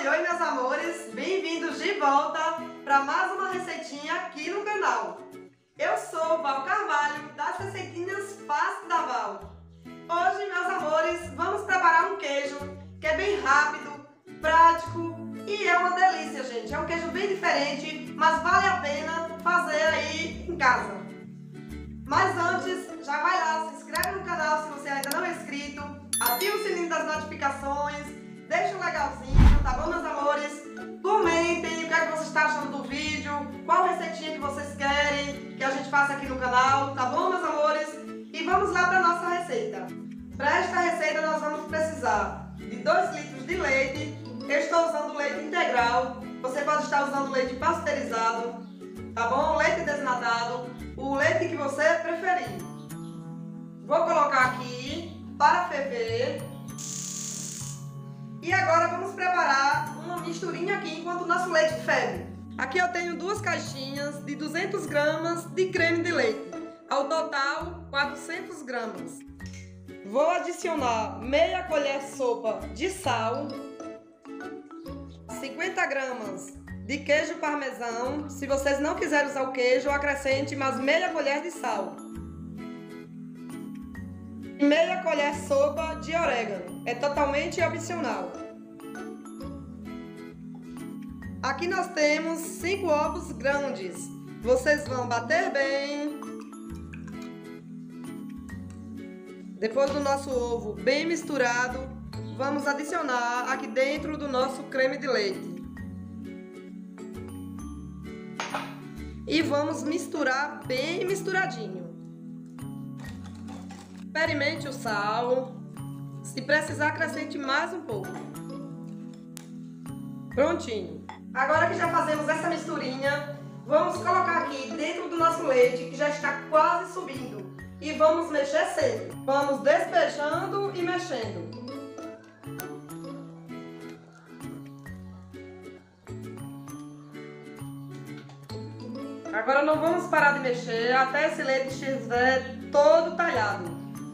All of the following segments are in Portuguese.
Oi, meus amores! Bem-vindos de volta para mais uma receitinha aqui no canal. Eu sou Val Carvalho, das Receitinhas Fácil da Val. Hoje, meus amores, vamos preparar um queijo que é bem rápido, prático e é uma delícia, gente. É um queijo bem diferente, mas vale a pena fazer aí em casa. Mas antes, já vai lá, se inscreve no canal se você ainda não é inscrito, ativa o sininho das notificações, deixa um legalzinho, tá bom, meus amores? Comentem o que é que vocês estão achando do vídeo, qual receitinha que vocês querem que a gente faça aqui no canal, tá bom, meus amores? E vamos lá para nossa receita. Para esta receita nós vamos precisar de 2 litros de leite. Eu estou usando leite integral, você pode estar usando leite pasteurizado, tá bom? Leite desnatado, o leite que você preferir. Vou colocar aqui para ferver. E agora vamos preparar uma misturinha aqui enquanto o nosso leite ferve. Aqui eu tenho 2 caixinhas de 200 gramas de creme de leite. Ao total, 400 gramas. Vou adicionar meia colher sopa de sal, 50 gramas de queijo parmesão. Se vocês não quiserem usar o queijo, acrescente mais meia colher de sal. E meia colher sopa de orégano. É totalmente opcional. Aqui nós temos 5 ovos grandes. Vocês vão bater bem. Depois do nosso ovo bem misturado, vamos adicionar aqui dentro do nosso creme de leite. E vamos misturar bem misturadinho. Experimente o sal. Se precisar, acrescente mais um pouco. Prontinho. Agora que já fazemos essa misturinha, vamos colocar aqui dentro do nosso leite, que já está quase subindo. E vamos mexer sempre. Vamos despejando e mexendo. Agora não vamos parar de mexer até esse leite estiver todo talhado.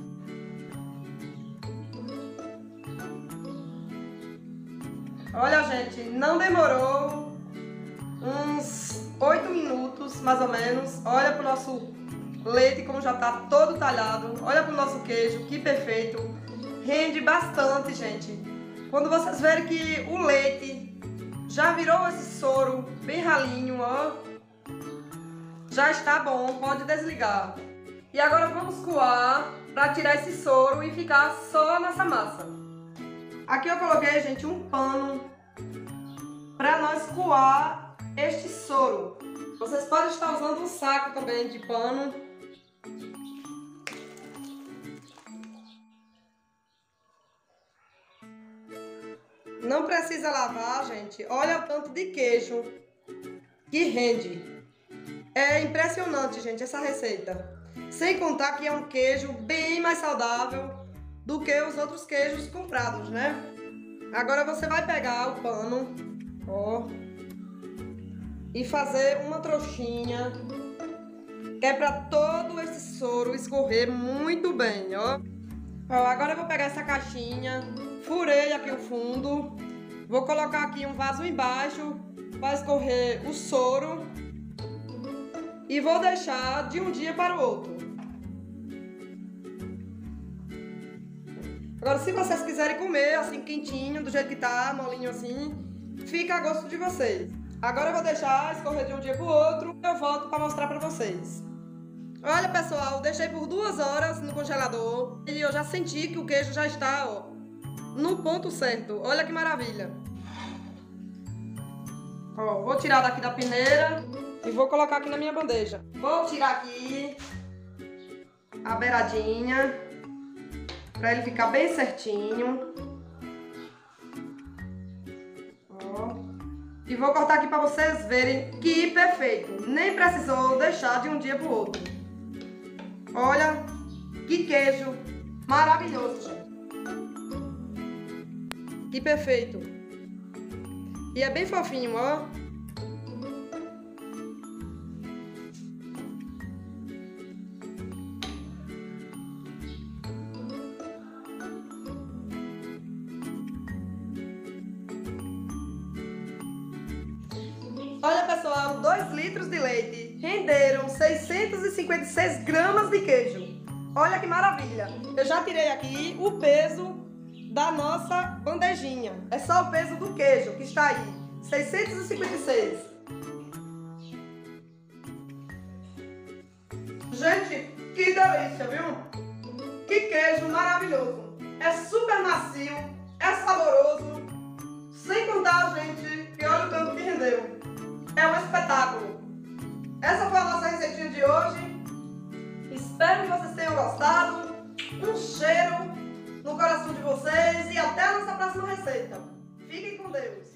Olha, gente, não demorou uns 8 minutos, mais ou menos. Olha para o nosso leite como já está todo talhado. Olha para o nosso queijo, que perfeito. Rende bastante, gente. Quando vocês verem que o leite já virou esse soro bem ralinho, ó, já está bom, pode desligar. E agora vamos coar para tirar esse soro e ficar só nessa massa. Aqui eu coloquei, gente, um pano para nós coar este soro. Vocês podem estar usando um saco também de pano. Não precisa lavar, gente. Olha o tanto de queijo que rende. É impressionante, gente, essa receita. Sem contar que é um queijo bem mais saudável do que os outros queijos comprados, né? Agora você vai pegar o pano, ó, e fazer uma trouxinha, que é para todo esse soro escorrer muito bem, ó. Ó, agora eu vou pegar essa caixinha, furei aqui o fundo, vou colocar aqui um vaso embaixo para escorrer o soro e vou deixar de um dia para o outro. Agora, se vocês quiserem comer assim quentinho, do jeito que tá, molinho assim, fica a gosto de vocês. Agora eu vou deixar escorrer de um dia para o outro, eu volto para mostrar para vocês. Olha, pessoal, deixei por 2 horas no congelador e eu já senti que o queijo já está, ó, no ponto certo. Olha que maravilha. Ó, vou tirar daqui da peneira e vou colocar aqui na minha bandeja. Vou tirar aqui a beiradinha para ele ficar bem certinho. Ó. E vou cortar aqui para vocês verem que perfeito. Nem precisou deixar de um dia para o outro. Olha que queijo maravilhoso, gente. Que perfeito. E é bem fofinho, ó. litros de leite renderam 656 gramas de queijo. Olha que maravilha! Eu já tirei aqui o peso da nossa bandejinha. É só o peso do queijo que está aí, 656. Gente, que delícia, viu? Que queijo maravilhoso! É super macio, é saboroso, sem contar, gente, que olha o tanto que rendeu. É um espetáculo. Essa foi a nossa receitinha de hoje. Espero que vocês tenham gostado. Um cheiro no coração de vocês e até a nossa próxima receita. Fiquem com Deus.